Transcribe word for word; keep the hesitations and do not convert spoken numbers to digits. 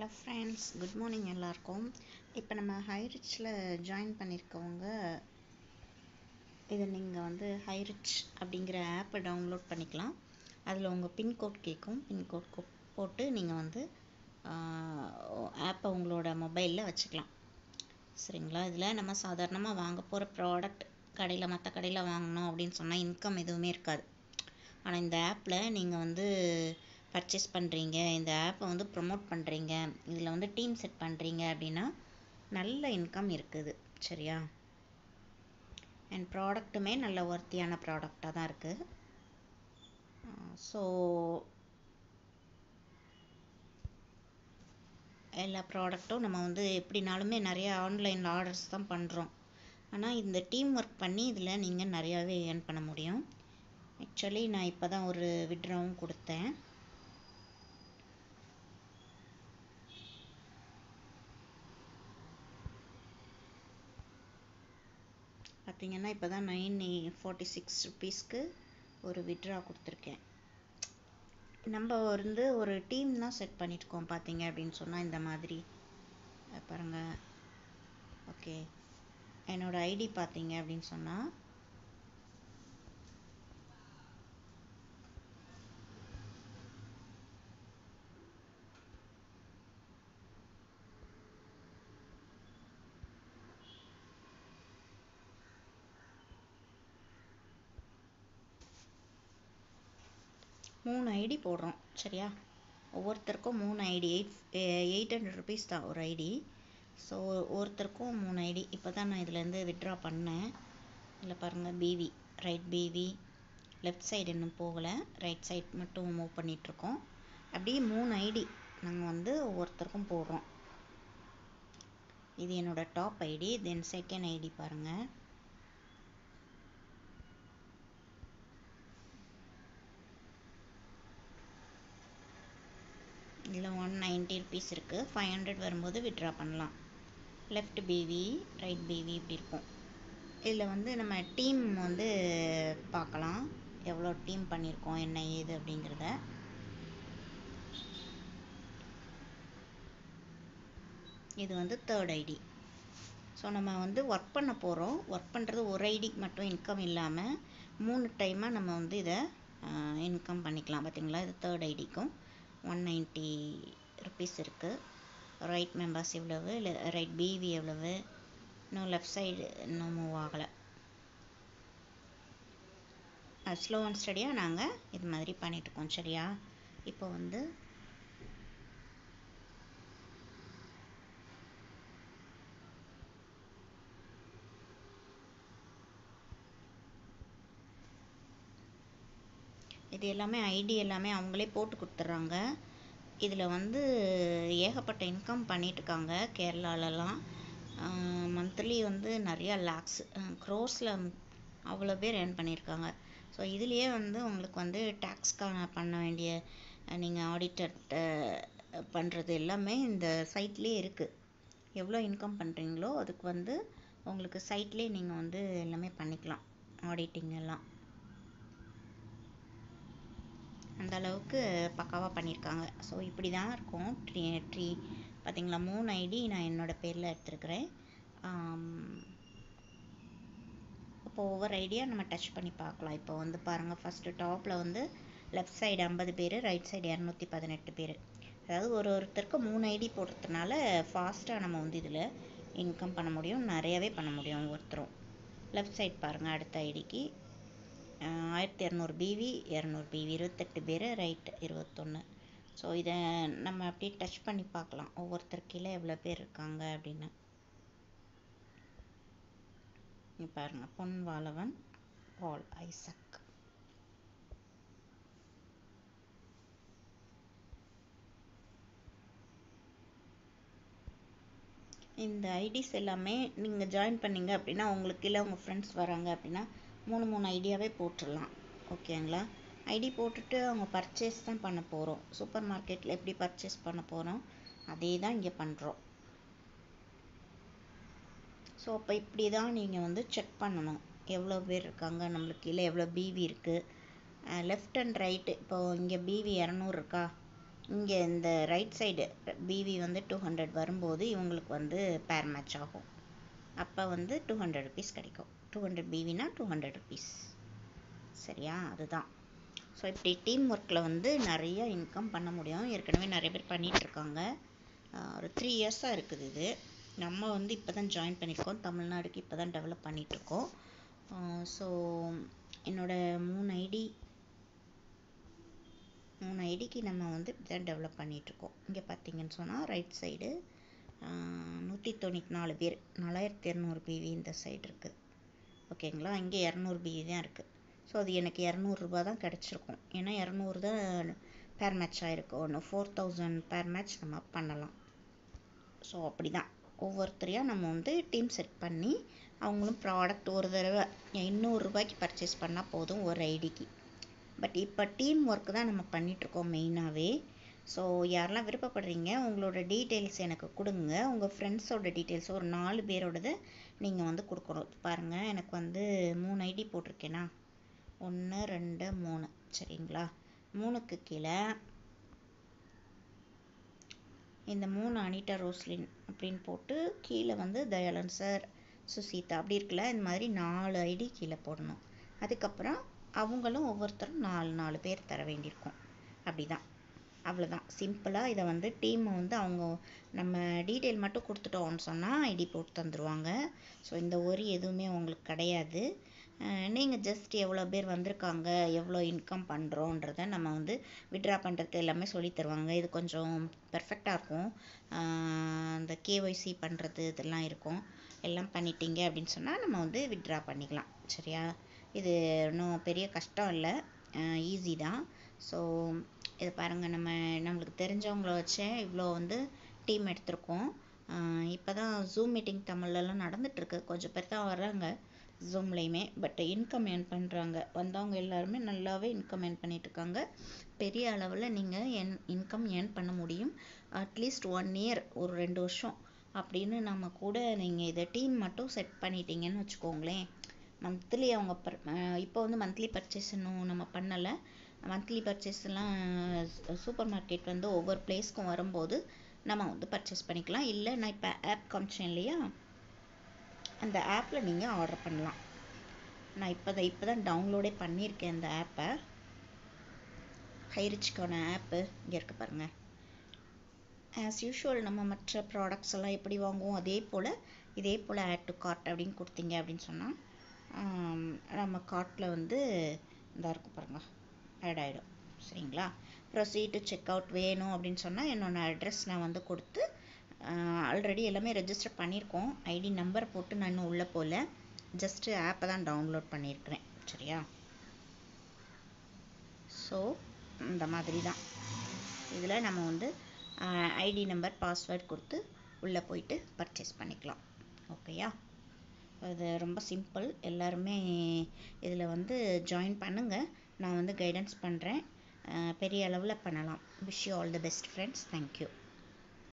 Hello friends, good morning எல்லாருக்கும். இப்போ நம்ம ஹைரிச்சில் ஜாயின் பண்ணியிருக்கவங்க இதை நீங்கள் வந்து ஹைரிச் அப்படிங்கிற ஆப்பை டவுன்லோட் பண்ணிக்கலாம். அதில் உங்கள் பின்கோட் கேட்கும். பின்கோட் போட்டு நீங்கள் வந்து ஆப்பை உங்களோட மொபைலில் வச்சுக்கலாம். சரிங்களா? இதில் நம்ம சாதாரணமாக வாங்க போகிற ப்ராடக்ட் கடையில் மற்ற கடையில் வாங்கினோம் அப்படின்னு சொன்னால் இன்கம் எதுவுமே இருக்காது. ஆனால் இந்த ஆப்பில் நீங்கள் வந்து பர்ச்சேஸ் பண்ணுறீங்க, இந்த ஆப்பை வந்து ப்ரொமோட் பண்ணுறீங்க, இதில் வந்து டீம் செட் பண்ணுறீங்க அப்படின்னா நல்ல இன்கம் இருக்குது. சரியா? அண்ட் ப்ராடக்ட்டுமே நல்ல ஒர்த்தியான ப்ராடக்டாக தான் இருக்குது. ஸோ எல்லா ப்ராடக்ட்டும் நம்ம வந்து எப்படினாலுமே நிறைய ஆன்லைனில் ஆர்டர்ஸ் தான் பண்ணுறோம். ஆனால் இந்த டீம் ஒர்க் பண்ணி இதில் நீங்கள் நிறையாவே ஏர்ன் பண்ண முடியும். ஆக்சுவலி நான் இப்போ தான் ஒரு விட்ராவும் கொடுத்தேன். பார்த்தீங்கன்னா இப்போ தான் நைன் ஃபார்ட்டி சிக்ஸ் ருபீஸ்க்கு ஒரு விட்ரா கொடுத்துருக்கேன். நம்ம வந்து ஒரு டீம் தான் செட் பண்ணியிருக்கோம். பார்த்தீங்க அப்படின்னு சொன்னால் இந்த மாதிரி பாருங்கள். ஓகே, என்னோட ஐடி பார்த்தீங்க அப்படின்னு சொன்னால் மூணு ஐடி போடுறோம். சரியா? ஒவ்வொருத்தருக்கும் மூணு ID. Eight eight hundred rupees தான் ஒரு ஐடி. ஸோ ஒவ்வொருத்தருக்கும் மூணு ஐடி. இப்போ தான் நான் இதுலேருந்து விட்ரா பண்ணேன். இதில் பாருங்கள், PV right PV, left side இன்னும் போகலை, ரைட் சைட் மட்டும் மூவ் பண்ணிகிட்ருக்கோம். அப்படியே மூணு ஐடி நாங்கள் வந்து ஒவ்வொருத்தருக்கும் போடுறோம். இது என்னோடய top ID. Then second ID பாருங்கள். இதில் ஒன் நைன்ட்டி ருபீஸ் இருக்குது. ஃபைவ் ஹண்ட்ரட் வரும்போது விட்ரா பண்ணலாம். லெஃப்ட் பிவி, ரைட் பிவி இப்படி இருக்கும். இதில் வந்து நம்ம டீம் வந்து பார்க்கலாம், எவ்வளோ டீம் பண்ணியிருக்கோம் என்ன ஏது அப்படிங்கிறத. இது வந்து தேர்ட் ஐடி. ஸோ நம்ம வந்து ஒர்க் பண்ண போகிறோம். ஒர்க் பண்ணுறது ஒரு ஐடிக்கு மட்டும் இன்கம் இல்லாமல் மூணு டைமாக நம்ம வந்து இதை இன்கம் பண்ணிக்கலாம். பார்த்தீங்களா? இது தேர்ட் ஐடிக்கும் ஒன் நைன்ட்டி ருபீஸ் இருக்குது. ரைட் மெம்பர்ஸ் எவ்வளவு, இல்லை ரைட் பிவி எவ்வளவு, இன்னும் லெஃப்ட் சைடு இன்னும் மூவ் ஆகலை. ஸ்லோ அண்ட் ஸ்டடியாக நாங்கள் இது மாதிரி பண்ணிகிட்ருக்கோம். சரியா? இப்போ வந்து இது எல்லாமே ஐடி எல்லாமே அவங்களே போட்டு கொடுத்துட்றாங்க. இதில் வந்து ஏகப்பட்ட இன்கம் பண்ணிகிட்ருக்காங்க கேரளாலலாம். மந்த்லி வந்து நிறையா லேக்ஸ், க்ரோஸில் அவ்வளோ பேர் ஏர்ன் பண்ணியிருக்காங்க. ஸோ இதுலேயே வந்து உங்களுக்கு வந்து டேக்ஸ்க்கான பண்ண வேண்டிய நீங்கள் ஆடிட்டர்கிட்ட பண்ணுறது எல்லாமே இந்த சைட்லேயே இருக்குது. எவ்வளோ இன்கம் பண்ணுறீங்களோ அதுக்கு வந்து உங்களுக்கு சைட்லேயே நீங்கள் வந்து எல்லாமே பண்ணிக்கலாம், ஆடிட்டிங் எல்லாம். அந்த அளவுக்கு பக்காவாக பண்ணியிருக்காங்க. ஸோ இப்படி தான் இருக்கும் ட்ரீ ட்ரீ பார்த்தீங்களா? மூணு ஐடி நான் என்னோடய பேரில் எடுத்துருக்கிறேன். இப்போ ஒவ்வொரு ஐடியாக நம்ம டச் பண்ணி பார்க்கலாம். இப்போ வந்து பாருங்கள், ஃபஸ்ட்டு டாப்பில் வந்து லெஃப்ட் சைடு ஐம்பது பேர், ரைட் சைடு இரநூத்தி பதினெட்டு பேர். அதாவது ஒரு ஒருத்தருக்கு மூணு ஐடி போடுறதுனால ஃபாஸ்ட்டாக நம்ம வந்து இதில் இன்கம் பண்ண முடியும், நிறையவே பண்ண முடியும் ஒவ்வொருத்தரும். லெஃப்ட் சைட் பாருங்கள், அடுத்த ஐடிக்கு ஆயிரத்தி இரநூறு பிவி, இரநூறு பிவி, இருபத்தெட்டு பேர், ரைட் இருபத்தொன்று. ஸோ இதை நம்ம அப்படியே டச் பண்ணி பார்க்கலாம் ஒவ்வொருத்தர் கீழே எவ்வளோ பேர் இருக்காங்க அப்படின்னு. பாருங்கள், பொன் வாலவன், பால் ஐசக். இந்த ஐடிஸ் எல்லாமே நீங்கள் ஜாயின் பண்ணிங்க அப்படின்னா உங்களுக்கு கீழே உங்கள் ஃப்ரெண்ட்ஸ் வராங்க அப்படின்னா மூணு மூணு ஐடியாவே போட்டுடலாம். ஓகேங்களா? ஐடி போட்டுட்டு அவங்க பர்ச்சேஸ் தான் பண்ண போகிறோம். சூப்பர் மார்க்கெட்டில் எப்படி பர்ச்சேஸ் பண்ண போகிறோம் அதே தான் இங்கே பண்ணுறோம். ஸோ அப்போ இப்படி தான் நீங்கள் வந்து செக் பண்ணணும் எவ்வளோ பேர் இருக்காங்க நம்மளுக்கு கீழே, எவ்வளோ பிவி இருக்குது. லெஃப்ட் அண்ட் ரைட்டு, இப்போது இங்கே பிவி இரநூறு இருக்கா, இங்கே இந்த ரைட் சைடு பிவி வந்து டூ ஹண்ட்ரட் வரும்போது இவங்களுக்கு வந்து பேர் மேட்ச் ஆகும். அப்போ வந்து டூ ஹண்ட்ரட் ருபீஸ் கிடைக்கும். டூ ஹண்ட்ரட் பிவினா டூ ஹண்ட்ரட் ருபீஸ். சரியா? அதுதான். ஸோ இப்படி டீம் ஒர்க்கில் வந்து நிறைய இன்கம் பண்ண முடியும். ஏற்கனவே நிறைய பேர் பண்ணிகிட்ருக்காங்க. ஒரு த்ரீ இயர்ஸாக இருக்குது இது. நம்ம வந்து இப்போ தான் ஜாயின் பண்ணியிருக்கோம். தமிழ்நாடுக்கு இப்போ தான் டெவலப் பண்ணிகிட்ருக்கோம். ஸோ என்னோடய மூணு ஐடி மூணு ஐடிக்கு நம்ம வந்து இப்படி தான் டெவலப் பண்ணிகிட்ருக்கோம். இங்கே பார்த்தீங்கன்னு சொன்னால் ரைட் சைடு நூற்றி தொண்ணூற்றி நாலு பேர், நாலாயிரத்தி இரநூறு பிவி இந்த சைடு இருக்குது. ஓகேங்களா? இங்கே இரநூறு பிவி தான் இருக்குது. ஸோ அது எனக்கு இரநூறுபா தான் கிடச்சிருக்கும். ஏன்னா இரநூறு தான் பேர் மேட்ச் ஆகிருக்கு. ஒன்று ஃபோர் தௌசண்ட் பேர் மேட்ச் நம்ம பண்ணலாம். ஸோ அப்படி தான் ஒவ்வொருத்தரையாக நம்ம வந்து டீம் செட் பண்ணி அவங்களும் ப்ராடக்ட் ஒரு தடவை எண்ணூறுரூபாய்க்கு பர்ச்சேஸ் பண்ணால் போதும் ஒரு ஐடிக்கு. பட் இப்போ டீம் ஒர்க் தான் நம்ம பண்ணிகிட்ருக்கோம் மெயினாகவே. ஸோ யாரெல்லாம் விருப்பப்படுறீங்க உங்களோட டீட்டெயில்ஸ் எனக்கு கொடுங்க. உங்கள் ஃப்ரெண்ட்ஸோட டீட்டெயில்ஸ் ஒரு நாலு பேரோடது நீங்கள் வந்து கொடுக்கணும். பாருங்கள், எனக்கு வந்து மூணு ஐடி போட்டிருக்கேனா, ஒன்று ரெண்டு மூணு. சரிங்களா? மூணுக்கு கீழே இந்த மூணு அனிட்டா ரோஸ்லின் அப்படின்னு போட்டு கீழே வந்து தயாளன் சார், சுசீதா அப்படி இருக்குல்ல, இந்த மாதிரி நாலு ஐடி கீழே போடணும். அதுக்கப்புறம் அவங்களும் ஒவ்வொருத்தரும் நாலு நாலு பேர் தர வேண்டியிருக்கும். அப்படி தான், அவ்வளோதான். சிம்பிளாக இதை வந்து டீமை வந்து அவங்க நம்ம டீட்டெயில் மட்டும் கொடுத்துட்டோம்னு சொன்னால் ஐடி போட்டு தந்துடுவாங்க. ஸோ இந்த ஒரு எதுவுமே உங்களுக்கு கிடையாது. நீங்கள் ஜஸ்ட் எவ்வளோ பேர் வந்திருக்காங்க, எவ்வளோ இன்கம் பண்ணுறோன்றதை நம்ம வந்து விட்ரா பண்ணுறது எல்லாமே சொல்லி தருவாங்க. இது கொஞ்சம் பெர்ஃபெக்டாக இருக்கும். இந்த கேஒய்சி பண்ணுறது இதெல்லாம் இருக்கும். எல்லாம் பண்ணிட்டீங்க அப்படின்னு சொன்னால் நம்ம வந்து விட்ரா பண்ணிக்கலாம். சரியா? இது இன்னும் பெரிய கஷ்டம் இல்லை, ஈஸி தான். ஸோ இதை பாருங்கள், நம்ம நம்மளுக்கு தெரிஞ்சவங்கள வச்சே இவ்வளோ வந்து டீம் எடுத்திருக்கோம். இப்போ தான் ஜூம் மீட்டிங் தமிழ்லலாம் நடந்துகிட்ருக்கு. கொஞ்சம் பேர் தான் வர்றாங்க ஜூம்லேயுமே. பட் இன்கம் ஏர்ன் பண்ணுறாங்க. வந்தவங்க எல்லாருமே நல்லாவே இன்கம் ஏர்ன் பண்ணிகிட்ருக்காங்க. பெரிய அளவில் நீங்கள் என் இன்கம் ஏர்ன் பண்ண முடியும். அட்லீஸ்ட் ஒன் இயர், ஒரு ரெண்டு வருஷம் அப்படின்னு நம்ம கூட நீங்கள் இதை டீம் மட்டும் செட் பண்ணிட்டீங்கன்னு வச்சுக்கோங்களேன். மந்த்லி அவங்க பர் இப்போ வந்து மந்த்லி பர்ச்சேஸ் இன்னும் நம்ம பண்ணலை. மந்த்லி பர்ச்சேஸ்லாம் சூப்பர் மார்க்கெட் வந்து ஒவ்வொரு பிளேஸ்க்கும் வரும்போது நம்ம வந்து பர்ச்சேஸ் பண்ணிக்கலாம். இல்லை நான் இப்போ ஆப் காமிச்சேன் இல்லையா, அந்த ஆப்பில் நீங்கள் ஆர்டர் பண்ணலாம். நான் இப்போ தான் இப்போ தான் டவுன்லோடே பண்ணியிருக்கேன் அந்த ஆப்பை. ஹைரிச்சுக்கான ஆப்பு இங்கே இருக்குது பாருங்கள். ஆஸ் யூஷுவல் நம்ம மற்ற ப்ராடக்ட்ஸ் எல்லாம் எப்படி வாங்குவோம் அதே போல் இதே போல் ஆட் டு கார்ட் அப்படின்னு கொடுத்தீங்க அப்படின்னு சொன்னால் நம்ம கார்ட்டில் வந்து இந்த இருக்கும் பாருங்கள், ஆட் ஆகிடும். சரிங்களா? ப்ரொசீட் டு செக் அவுட் வேணும் அப்படின்னு சொன்னால் என்னோட அட்ரஸ் நான் வந்து கொடுத்து, ஆல்ரெடி எல்லாமே ரெஜிஸ்டர் பண்ணியிருக்கோம். ஐடி நம்பர் போட்டு நான் இன்னும் உள்ளே போகல, ஜஸ்ட்டு ஆப்பை தான் டவுன்லோட் பண்ணியிருக்கிறேன். சரியா? ஸோ இந்த மாதிரி தான் இதில் நம்ம வந்து ஐடி நம்பர் பாஸ்வேர்ட் கொடுத்து உள்ளே போயிட்டு பர்ச்சேஸ் பண்ணிக்கலாம். ஓகேயா? அது ரொம்ப சிம்பிள். எல்லாருமே இதில் வந்து ஜாயின் பண்ணுங்கள். நான் வந்து கைடன்ஸ் பண்ணுறேன். பெரிய அளவில் பண்ணலாம். Wish you all the best friends. Thank you.